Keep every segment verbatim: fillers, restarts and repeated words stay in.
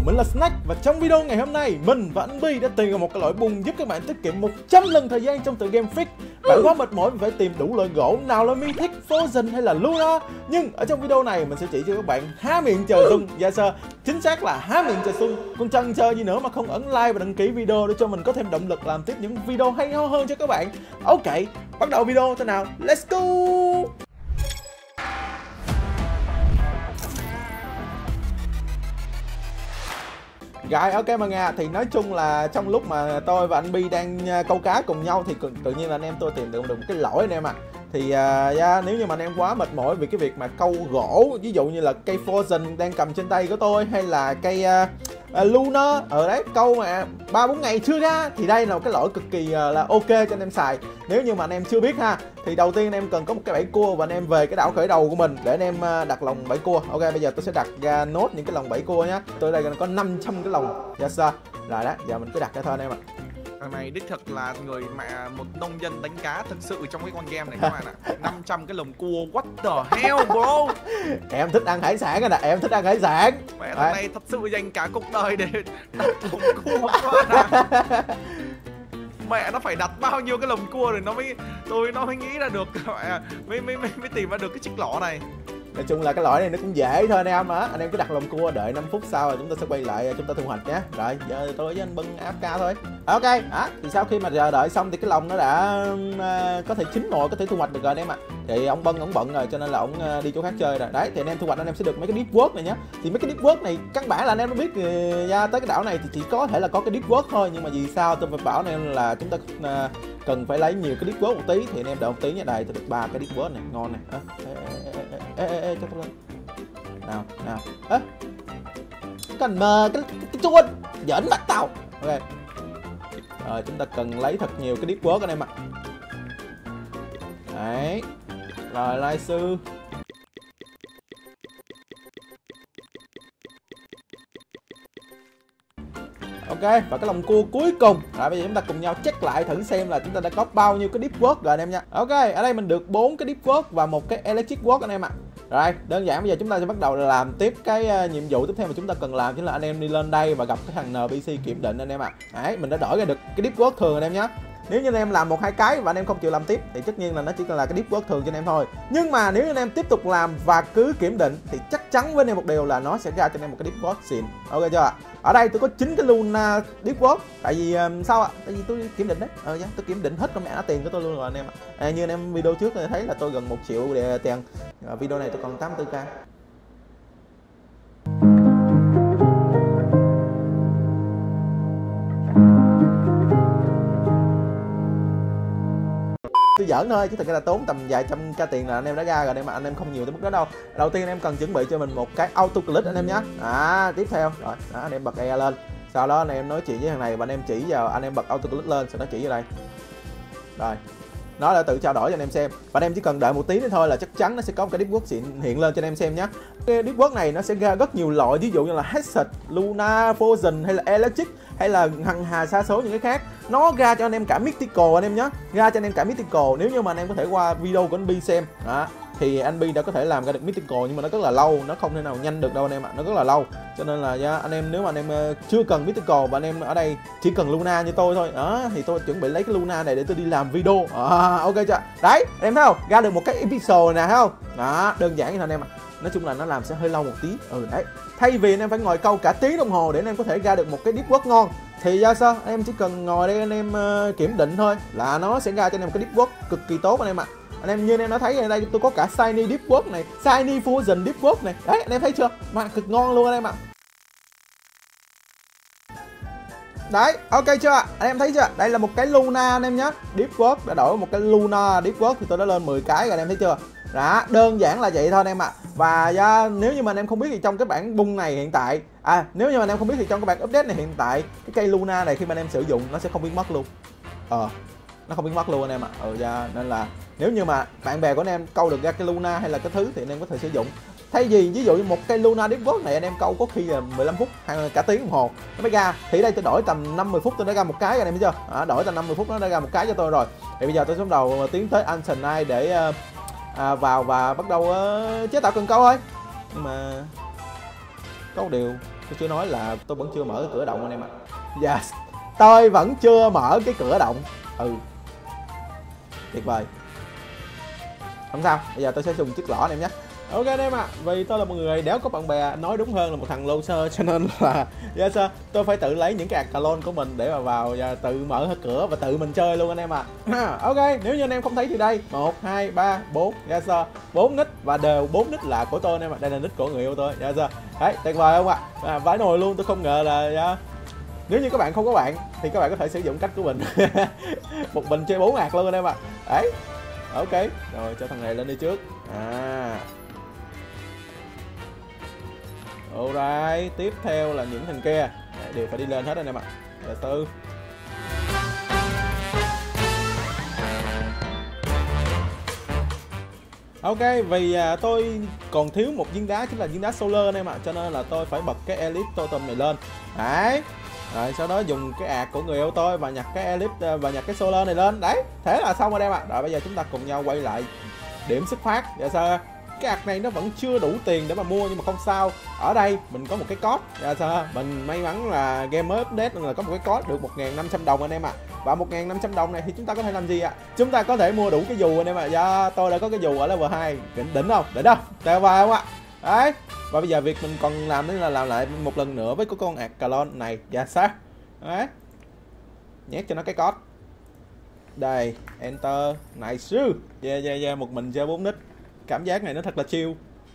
mình là Snack và trong video ngày hôm nay mình và anh Bi đã tìm ra một cái loại bung giúp các bạn tiết kiệm một trăm lần thời gian trong tựa game Fix. Bạn quá mệt mỏi phải tìm đủ loại gỗ, nào là Mythic, Frozen hay là Luna. Nhưng ở trong video này mình sẽ chỉ cho các bạn há miệng chờ xuân. Dạ sơ, chính xác là há miệng chờ xuân. Còn chần chờ gì nữa mà không ấn like và đăng ký video để cho mình có thêm động lực làm tiếp những video hay ho hơn cho các bạn. Ok, bắt đầu video thế nào, let's go. Rồi ok mọi người, thì nói chung là trong lúc mà tôi và anh Bi đang câu cá cùng nhau thì tự nhiên là anh em tôi tìm được một cái lỗi anh em ạ. À. Thì uh, yeah, nếu như mà anh em quá mệt mỏi vì cái việc mà câu gỗ, ví dụ như là cây Frozen đang cầm trên tay của tôi hay là cây uh, uh, Luna ở đấy câu mà ba bốn ngày chưa ra, thì đây là một cái lỗi cực kỳ uh, là ok cho anh em xài. Nếu như mà anh em chưa biết ha, thì đầu tiên anh em cần có một cái bẫy cua và anh em về cái đảo khởi đầu của mình để anh em uh, đặt lồng bẫy cua. Ok, bây giờ tôi sẽ đặt ra nốt những cái lồng bẫy cua nhé. Tôi đây có năm trăm cái lồng. Yes sir. Rồi đó, giờ mình cứ đặt ra thôi anh em ạ. Thằng này đích thực là người mẹ một nông dân đánh cá thực sự trong cái con game này các bạn ạ. năm trăm cái lồng cua, what the hell bro. Em thích ăn hải sản rồi nè, em thích ăn hải sản. Mẹ thằng này thật sự dành cả cuộc đời để đặt lồng cua quá nè. Mẹ nó phải đặt bao nhiêu cái lồng cua rồi nó mới tôi nó mới nghĩ ra được mẹ mới mới mới, mới tìm ra được cái chiếc lọ này. Nói chung là cái lỗi này nó cũng dễ thôi anh em á. Anh em cứ đặt lồng cua, đợi năm phút sau rồi chúng ta sẽ quay lại chúng ta thu hoạch nhé. Rồi giờ tôi với anh Bưng ép ca thôi. Ok, à, thì sau khi mà giờ đợi xong thì cái lồng nó đã uh, có thể chín mồi, có thể thu hoạch được rồi anh em ạ. À. Thì ông Bưng ông bận rồi cho nên là ông uh, đi chỗ khác chơi rồi. Đấy, thì anh em thu hoạch anh em sẽ được mấy cái deep work này nhé. Thì mấy cái deep work này căn bản là anh em đã biết uh, ra tới cái đảo này thì chỉ có thể là có cái deep work thôi, nhưng mà vì sao tôi phải bảo anh em là chúng ta uh, cần phải lấy nhiều cái deep work một tí. Thì anh em đợi một tí nha, đây tôi được ba cái deep work này, ngon này. À, ê, ê, ê, ê, cho tôi lên. Nào, nào. Ê. Cần mờ cái, cái, cái chuôn. Giỡn mặt tao. Ok. Rồi, chúng ta cần lấy thật nhiều cái deep work anh em ạ. Đấy. Rồi, lai sư. Ok, và cái lồng cua cuối cùng. Rồi bây giờ chúng ta cùng nhau check lại thử xem là chúng ta đã có bao nhiêu cái deep work rồi anh em nha. Ok, ở đây mình được bốn cái deep work và một cái electric work anh em ạ. Rồi, đơn giản bây giờ chúng ta sẽ bắt đầu làm tiếp cái uh, nhiệm vụ tiếp theo mà chúng ta cần làm, chính là anh em đi lên đây và gặp cái thằng en pê xê kiểm định anh em ạ. Đấy, mình đã đổi ra được cái deep work thường anh em nhé. Nếu như anh em làm một hai cái và anh em không chịu làm tiếp thì tất nhiên là nó chỉ là cái deep work thường cho anh em thôi. Nhưng mà nếu như anh em tiếp tục làm và cứ kiểm định thì chắc chắn với anh em một điều là nó sẽ ra cho anh em một cái deep work xịn. Ok chưa ạ? Ở đây tôi có chín cái Luna deep work. Tại vì um, sao ạ? Tại vì tôi kiểm định đấy. Ờ nhá, tôi kiểm định hết con mẹ nó tiền của tôi luôn rồi anh em ạ. À, như anh em video trước tôi thấy là tôi gần một triệu để tiền. À, video này tôi còn tám mươi tư k. Tôi giỡn thôi chứ thật ra là tốn tầm vài trăm k tiền là anh em đã ra rồi anh em, mà anh em không nhiều tới mức đó đâu. Đầu tiên anh em cần chuẩn bị cho mình một cái auto click anh em nhé. À, tiếp theo rồi đó, anh em bật e lên, sau đó anh em nói chuyện với thằng này và anh em chỉ vào, anh em bật auto click lên, sau đó chỉ vào đây. Rồi nó đã tự trao đổi cho anh em xem, và anh em chỉ cần đợi một tí nữa thôi là chắc chắn nó sẽ có một cái deep work xịn hiện lên cho anh em xem nhé. Cái deep work này nó sẽ ra rất nhiều loại, ví dụ như là Hazard, Luna, Frozen hay là Electric hay là hằng hà sa số những cái khác. Nó ra cho anh em cả Mythical anh em nhé, ra cho anh em cả Mythical. Nếu như mà anh em có thể qua video của anh Bi xem đó, thì anh Bi đã có thể làm ra được Mythical, nhưng mà nó rất là lâu, nó không thể nào nhanh được đâu anh em ạ, nó rất là lâu. Cho nên là yeah, anh em nếu mà anh em chưa cần Mythical và anh em ở đây chỉ cần Luna như tôi thôi đó, thì tôi chuẩn bị lấy cái Luna này để tôi đi làm video. À, ok chưa? Đấy, anh em thấy không? Ra được một cái episode nè, thấy không? Đó, đơn giản như thôi anh em ạ. Nói chung là nó làm sẽ hơi lâu một tí. Ừ đấy. Thay vì anh em phải ngồi câu cả tiếng đồng hồ để anh em có thể ra được một cái deep work ngon, thì ra sao? Anh em chỉ cần ngồi đây anh em uh, kiểm định thôi là nó sẽ ra cho anh em một cái deep work cực kỳ tốt anh em ạ. Anh em như anh em đã thấy ở đây tôi có cả shiny deep work này, shiny Frozen deep work này. Đấy, anh em thấy chưa? Mà cực ngon luôn anh em ạ. Đấy, ok chưa ạ? Anh em thấy chưa? Đây là một cái Luna anh em nhé. Deep work đã đổi một cái Luna deep work thì tôi đã lên mười cái rồi anh em thấy chưa? Đó, đơn giản là vậy thôi anh em ạ. Và yeah, nếu như mà anh em không biết thì trong cái bản bung này hiện tại, à nếu như mà anh em không biết thì trong cái bản update này hiện tại, cái cây Luna này khi mà anh em sử dụng nó sẽ không biến mất luôn. Ờ, nó không biến mất luôn anh em ạ. Ừ, yeah, nên là nếu như mà bạn bè của anh em câu được ra cái Luna hay là cái thứ thì anh em có thể sử dụng. Thay vì ví dụ như một cây Luna deep work này anh em câu có khi là mười lăm phút hay cả tiếng đồng hồ nó mới ra, thì đây tôi đổi tầm năm mươi phút tôi đã ra một cái rồi anh em thấy chưa? À, đổi tầm năm mươi phút nó đã ra một cái cho tôi rồi. Thì bây giờ tôi sẽ bắt đầu tiến tới Ancient Knight để uh, à, vào và bắt đầu uh, chế tạo cần câu thôi. Nhưng mà có một điều tôi chưa nói là tôi vẫn chưa mở cái cửa động anh em ạ. Dạ, tôi vẫn chưa mở cái cửa động. Ừ, tuyệt vời. Không sao, bây giờ tôi sẽ dùng chiếc lõ anh em nhé. Ok anh em ạ, à, vì tôi là một người đéo có bạn bè, nói đúng hơn là một thằng loser, cho nên là yes, sir, tôi phải tự lấy những cái account của mình để mà vào và tự mở hết cửa và tự mình chơi luôn anh em ạ. À. Ok, nếu như anh em không thấy thì đây một, hai, ba, bốn, yes, sir, bốn nick và đều bốn nick là của tôi anh em ạ. Đây là nick của người yêu tôi, yes, sir. Đấy, tuyệt vời không ạ? À, vãi nồi luôn, tôi không ngờ là yeah. Nếu như các bạn không có bạn thì các bạn có thể sử dụng cách của mình. Một mình chơi bốn ạc luôn anh em ạ. Đấy. Ok, rồi cho thằng này lên đi trước. À. Alright, tiếp theo là những thằng kia đều phải đi lên hết anh em ạ. Từ từ. Ok, vì à, tôi còn thiếu một viên đá chính là viên đá solar anh em ạ, cho nên là tôi phải bật cái elite totem này lên. Đấy. Rồi sau đó dùng cái ạc của người yêu tôi và nhặt cái elite và nhặt cái solar này lên. Đấy, thế là xong rồi em ạ. Rồi bây giờ chúng ta cùng nhau quay lại điểm xuất phát. Dạ sao? Cái ạc này nó vẫn chưa đủ tiền để mà mua nhưng mà không sao. Ở đây mình có một cái code. Dạ sao? Mình may mắn là game mới update nên là có một cái code được một nghìn năm trăm đồng anh em ạ. Và một nghìn năm trăm đồng này thì chúng ta có thể làm gì ạ? Chúng ta có thể mua đủ cái dù anh em ạ. Dạ, tôi đã có cái dù ở level hai. Đỉnh đỉnh không? Đỉnh không? Tuyệt vời không ạ? Đấy. Và bây giờ việc mình còn làm đó là làm lại một lần nữa với cái con Arcalon này. Dạ sao? Đấy. Nhét cho nó cái code. Đây, enter, nice. Yeah yeah yeah, một mình chơi bốn nick. Cảm giác này nó thật là chill.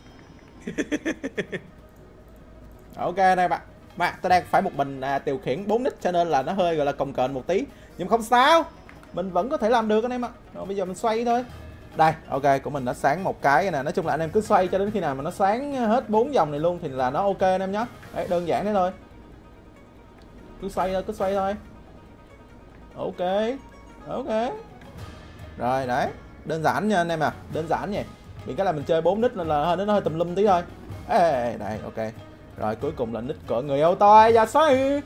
Ok đây bạn. Mà tôi đang phải một mình à, điều khiển bốn nick cho nên là nó hơi gọi là cồng kềnh một tí. Nhưng không sao. Mình vẫn có thể làm được anh em ạ. Rồi bây giờ mình xoay thôi. Đây, ok, của mình đã sáng một cái nè. Nói chung là anh em cứ xoay cho đến khi nào mà nó sáng hết bốn vòng này luôn thì là nó ok anh em nhé. Đấy, đơn giản thế thôi. Cứ xoay thôi, cứ xoay thôi. Ok. Ok. Rồi đấy, đơn giản nha anh em à, đơn giản nhỉ. Vì cái là mình chơi bốn nick nên là hơi nó hơi tùm lum tí thôi. Ê, đây, ok. Rồi cuối cùng là nick của người yêu tôi, và xoay.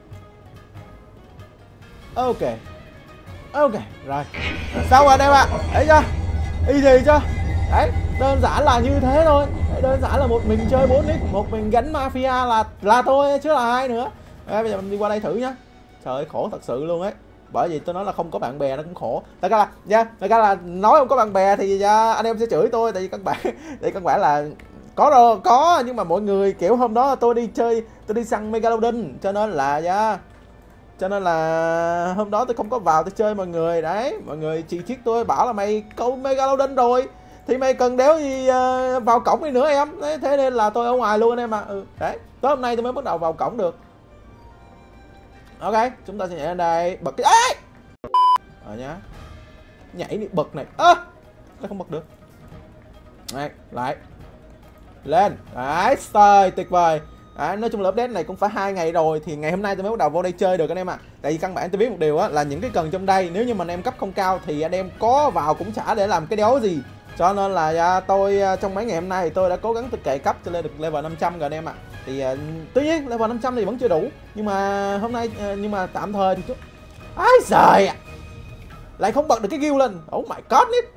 Ok. Ok, rồi. Xong rồi đây bạn, thấy chưa? Easy chưa? Đấy, đơn giản là như thế thôi. Đấy, đơn giản là một mình chơi bốn nick, một mình gánh mafia là là tôi chứ là ai nữa. Đấy, bây giờ mình đi qua đây thử nhá. Trời ơi, khổ thật sự luôn ấy. Bởi vì tôi nói là không có bạn bè nó cũng khổ. Thật ra là nha, yeah, thật ra là nói không có bạn bè thì yeah, anh em sẽ chửi tôi tại vì các bạn tại các bạn là có đâu có, nhưng mà mọi người kiểu hôm đó tôi đi chơi, tôi đi săn Megalodon cho nên là yeah, cho nên là hôm đó tôi không có vào tôi chơi mọi người. Đấy, mọi người chỉ trích tôi bảo là mày câu Megalodon rồi thì mày cần đéo gì uh, vào cổng đi nữa em. Đấy, thế nên là tôi ở ngoài luôn anh em ạ. Ừ, đấy, tới hôm nay tôi mới bắt đầu vào cổng được. Ok, chúng ta sẽ nhảy lên đây, bật cái ấy. Rồi nhá. Nhảy đi, bật này. Ơ, à, nó không bật được. Đây, lại. Lên. Đấy, rồi, tuyệt vời. Đấy, nói chung là update này cũng phải hai ngày rồi thì ngày hôm nay tôi mới bắt đầu vô đây chơi được anh em ạ. À. Tại vì căn bản tôi biết một điều á là những cái cần trong đây nếu như mà anh em cấp không cao thì anh em có vào cũng chả để làm cái đéo gì. Cho nên là tôi trong mấy ngày hôm nay thì tôi đã cố gắng tôi cày cấp cho lên được level năm trăm rồi anh em ạ. À. Thì uh, tuy nhiên level năm trăm thì vẫn chưa đủ, nhưng mà hôm nay uh, nhưng mà tạm thời thì chút. Ái giời ạ. Lại không bật được cái guild lên. Oh my god nít.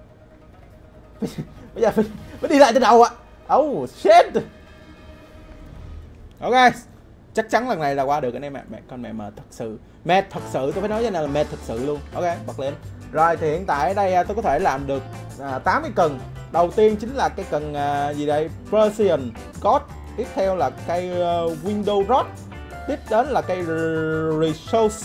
Bây giờ phải, phải đi lại từ đầu ạ. À. Oh shit. Ok, chắc chắn lần này là qua được anh em ạ. Mẹ con mẹ mệt thật sự. Mệt thật sự, tôi phải nói cho này là mệt thật sự luôn. Ok, bật lên. Rồi thì hiện tại ở đây tôi có thể làm được uh, tám cái cần. Đầu tiên chính là cái cần uh, gì đây? Persian God. Tiếp theo là cây uh, Window Rod. Tiếp đến là cây Resource.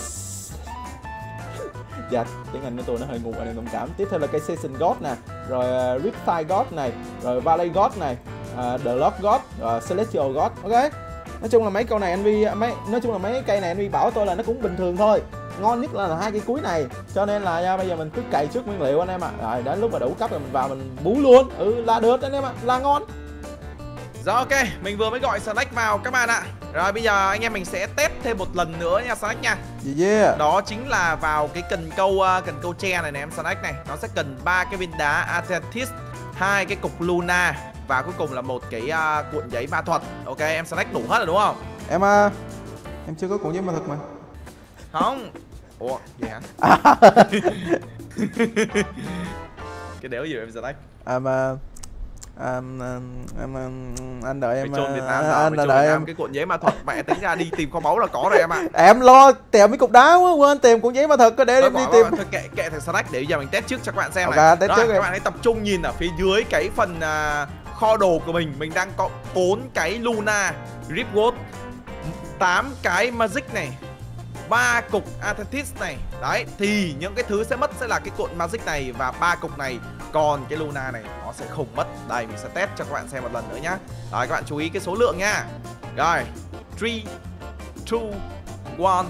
Dạ, tiếng Anh của tôi nó hơi ngu anh em thông cảm. Tiếp theo là cây Season God nè. Rồi uh, Riptide God này. Rồi Valley God này. Uh, The Lord God. Rồi Celestial God. Ok. Nói chung là mấy câu này anh Vi mấy nói chung là mấy cây này anh Vi bảo tôi là nó cũng bình thường thôi. Ngon nhất là, là hai cây cuối này. Cho nên là nha, bây giờ mình cứ cày trước nguyên liệu anh em ạ. À. Rồi đến lúc mà đủ cấp rồi mình vào mình bú luôn. Ừ là được anh em ạ, à. Là ngon. Rồi ok, mình vừa mới gọi Snack vào các bạn ạ. Rồi bây giờ anh em mình sẽ test thêm một lần nữa nha Snack nha. Yeah. Đó chính là vào cái cần câu cần câu tre này này em Snack này. Nó sẽ cần ba cái viên đá Atlantis, hai cái cục Luna và cuối cùng là một cái uh, cuộn giấy ma thuật. Ok, em Snack đủ hết rồi đúng không? Em uh, em chưa có cuộn giấy ma thuật mà. Không. Ủa, gì hả? Cái đéo gì em Snack? À mà À, em, anh đợi em. Mày chôn Việt Nam à, sao? anh Mày đợi chôn em. cái cuộn giấy ma thuật mẹ tính ra đi tìm kho báu là có rồi em ạ. À. Em lo tìm mấy cục đá quá, quên tìm cuộn giấy ma thuật để em đi tìm. Thôi kệ kệ thằng Snack để giờ mình test trước cho các bạn xem Okay, này. test Rồi, trước các đi. bạn hãy tập trung nhìn ở phía dưới cái phần uh, kho đồ của mình, mình đang có bốn cái Luna Ripwood, tám cái Magic này, ba cục Athetis này. Đấy, thì những cái thứ sẽ mất sẽ là cái cuộn Magic này và ba cục này. Còn cái Luna này nó sẽ không mất. Đây mình sẽ test cho các bạn xem một lần nữa nhá. Rồi các bạn chú ý cái số lượng nha. Rồi, ba, hai, một.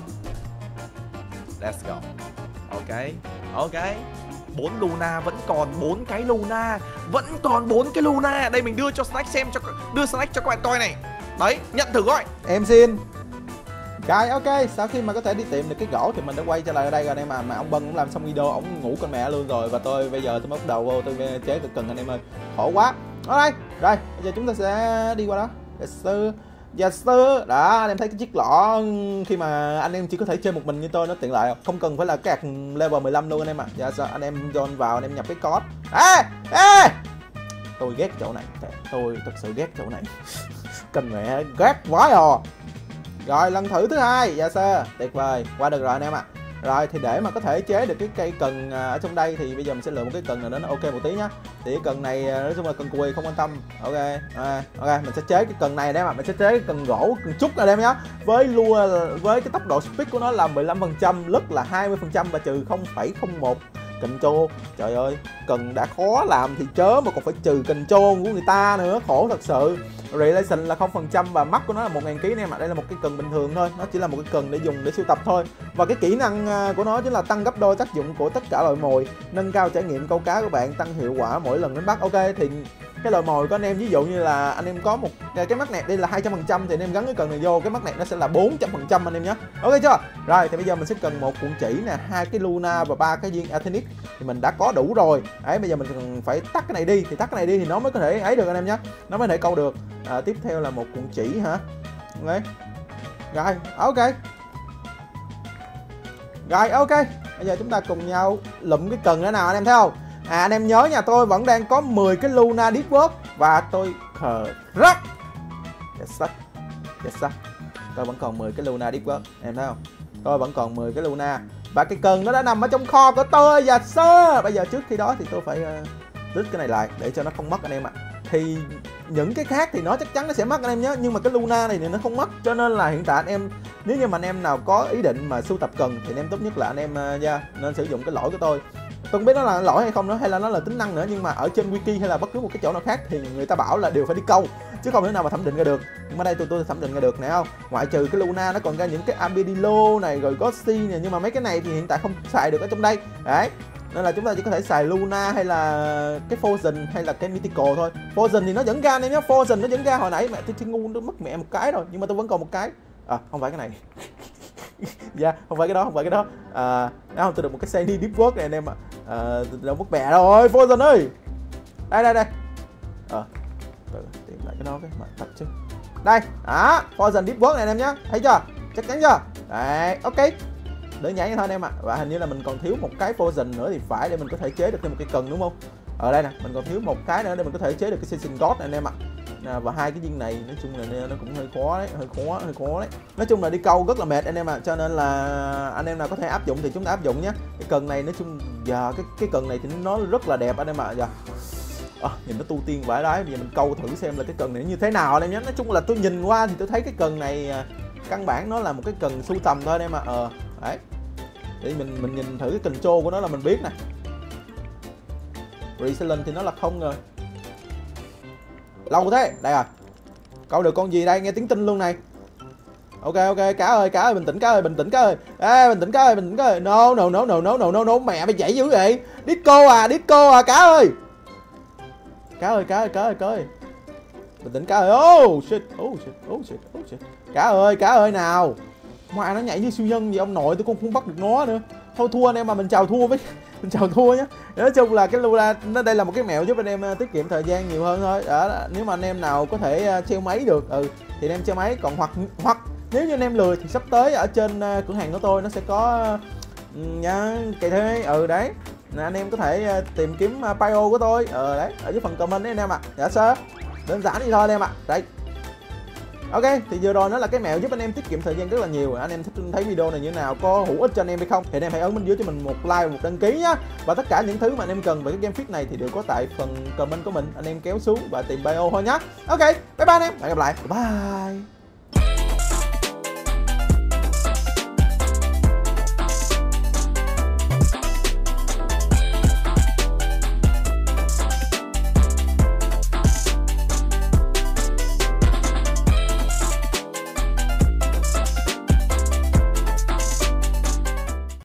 Let's go. Ok. Ok. bốn Luna, vẫn còn bốn cái Luna, vẫn còn bốn cái Luna. Đây mình đưa cho Snack xem, cho đưa Snack cho các bạn coi này. Đấy, nhận thử coi. Em xin. Rồi ok, sau khi mà có thể đi tìm được cái gỗ thì mình đã quay trở lại ở đây rồi anh em à. Mà ông Bân cũng làm xong video, ông ngủ con mẹ luôn rồi. Và tôi bây giờ tôi bắt đầu vô tôi chế cực cần anh em ơi. Khổ quá. Ở đây, rồi, bây giờ chúng ta sẽ đi qua đó. Yes sir. Yes sir. Đó, anh em thấy cái chiếc lọ khi mà anh em chỉ có thể chơi một mình như tôi nó tiện lợi không? Không cần phải là cái hạt level mười lăm luôn anh em ạ. À. Yes, anh em join vào, anh em nhập cái code. Ê, ê. Tôi ghét chỗ này. Tôi thật sự ghét chỗ này. Cần mẹ ghét quá rồi. Rồi lần thử thứ hai, dạ sir, tuyệt vời, qua được rồi anh em ạ. À. Rồi thì để mà có thể chế được cái cây cần ở trong đây thì bây giờ mình sẽ lựa một cái cần nào đó nó ok một tí nhá. Thì cái cần này nói chung là cần cùi không quan tâm. Ok, à, ok mình sẽ chế cái cần này đấy mà mình sẽ chế cái cần gỗ, cần trúc này em nhá. Với lua với cái tốc độ speed của nó là mười lăm phần trăm, lướt là hai mươi phần trăm và trừ không phẩy không một control. Trời ơi, cần đã khó làm thì chớ mà còn phải trừ control của người ta nữa, khổ thật sự. Relation là không phần trăm và mắt của nó là một nghìn ký em ạ. Đây là một cái cần bình thường thôi, nó chỉ là một cái cần để dùng để sưu tập thôi. Và cái kỹ năng của nó chính là tăng gấp đôi tác dụng của tất cả loại mồi, nâng cao trải nghiệm câu cá của bạn, tăng hiệu quả mỗi lần đánh bắt. Ok thì cái loại mồi của anh em ví dụ như là anh em có một cái mắt nẹt đây là hai trăm phần trăm thì anh em gắn cái cần này vô, cái mắt nẹt nó sẽ là bốn trăm phần trăm anh em nhé. Ok chưa? Rồi thì bây giờ mình sẽ cần một cuộn chỉ nè, hai cái Luna và ba cái viên Athenis thì mình đã có đủ rồi. Đấy bây giờ mình cần phải tắt cái này đi, thì tắt cái này đi thì nó mới có thể ấy được anh em nhé, nó mới có thể câu được. À, tiếp theo là một cuộn chỉ hả? Ok. Rồi, ok. Rồi ok. Bây giờ chúng ta cùng nhau lụm cái cần nữa nào anh em thấy không? À anh em nhớ nha, tôi vẫn đang có mười cái Luna Deepwork và tôi khờ rất. Yes sir. Yes sir. Tôi vẫn còn mười cái Luna Deepwork, em thấy không? Tôi vẫn còn mười cái Luna và cái cần nó đã nằm ở trong kho của tôi. Yes sir. Bây giờ trước khi đó thì tôi phải uh, lít cái này lại để cho nó không mất anh em ạ. À. Thì những cái khác thì nó chắc chắn nó sẽ mất anh em nhé, nhưng mà cái Luna này thì nó không mất, cho nên là hiện tại anh em nếu như mà anh em nào có ý định mà sưu tập cần thì anh em tốt nhất là anh em uh, yeah, nên sử dụng cái lỗi của tôi. Tôi không biết nó là lỗi hay không nữa, hay là nó là tính năng nữa, nhưng mà ở trên wiki hay là bất cứ một cái chỗ nào khác thì người ta bảo là đều phải đi câu chứ không thể nào mà thẩm định ra được. Nhưng mà đây tôi tôi thẩm định ra được nè không, ngoại trừ cái Luna nó còn ra những cái Armadillo này rồi Gossi này, nhưng mà mấy cái này thì hiện tại không xài được ở trong đây đấy, nên là chúng ta chỉ có thể xài Luna hay là cái Frozen hay là cái Mythical thôi. Frozen thì nó vẫn ra anh em nhé, Frozen nó vẫn ra hồi nãy mẹ tôi chỉ ngu nó mất mẹ một cái rồi, nhưng mà tôi vẫn còn một cái. À không phải cái này. Dạ yeah, không phải cái đó, không phải cái đó. À không, tôi được một cái shiny Deepwork này anh em ạ. À, đâu mất mẹ rồi Frozen ơi. Đây đây đây. Ờ à, tìm lại cái đó cái mặt thật chứ. Đây đó, Frozen Deepwork này anh em nhé, thấy chưa, chắc chắn chưa. Đấy ok, đơn giản như thôi anh em ạ. Và hình như là mình còn thiếu một cái Frozen nữa thì phải để mình có thể chế được thêm một cái cần đúng không? Ở đây nè, mình còn thiếu một cái nữa để mình có thể chế được cái Season God này anh em ạ. À, và hai cái viên này nói chung là nó cũng hơi khó đấy, hơi khó, hơi khó đấy. Nói chung là đi câu rất là mệt anh em ạ, cho nên là anh em nào có thể áp dụng thì chúng ta áp dụng nhé. Cái cần này nói chung giờ cái cái cần này thì nó rất là đẹp anh em ạ. Giờ à, nhìn nó tu tiên vãi đái, bây giờ mình câu thử xem là cái cần này như thế nào anh em nhé. Nói chung là tôi nhìn qua thì tôi thấy cái cần này căn bản nó là một cái cần sưu tầm thôi anh em ạ. Ờ đấy, để mình mình nhìn thử cái control của nó là mình biết nè. Resilience thì nó là không rồi. Lâu thế, đây rồi. Câu được con gì đây, nghe tiếng tinh luôn này. Ok ok, cá ơi, cá ơi, bình tĩnh cá ơi, bình tĩnh cá ơi. Ê, bình tĩnh cá ơi, bình tĩnh cá ơi. No no no no no no no no, mẹ mày dậy dữ vậy. Disco à, disco à, cá ơi. Cá ơi, cá ơi, cá ơi, cá ơi. Bình tĩnh cá ơi. Oh shit, oh shit, oh shit, oh shit. Cá ơi, cá ơi nào. Mà nó nhảy như siêu nhân gì ông nội, tôi cũng không bắt được nó nữa. Thôi thua anh em, mà mình chào thua với mình chào thua nhé. Nói chung là cái Luna nó đây là một cái mẹo giúp anh em tiết kiệm thời gian nhiều hơn thôi. Đó, nếu mà anh em nào có thể treo máy được ừ thì anh em treo máy, còn hoặc hoặc nếu như anh em lười thì sắp tới ở trên cửa hàng của tôi nó sẽ có nhá cây thế ừ đấy, nè, anh em có thể uh, tìm kiếm uh, bio của tôi ờ đấy ở dưới phần comment đấy anh em ạ. À. Dạ sơ đơn giản vậy thôi anh em ạ. À. Đây ok, thì vừa rồi nó là cái mẹo giúp anh em tiết kiệm thời gian rất là nhiều. Anh em thích thấy video này như thế nào, có hữu ích cho anh em hay không thì anh em hãy ấn bên dưới cho mình một like và một đăng ký nhá. Và tất cả những thứ mà anh em cần về cái game fit này thì đều có tại phần comment của mình, anh em kéo xuống và tìm bio thôi nhá. Ok, bye bye anh em, hẹn gặp lại, bye.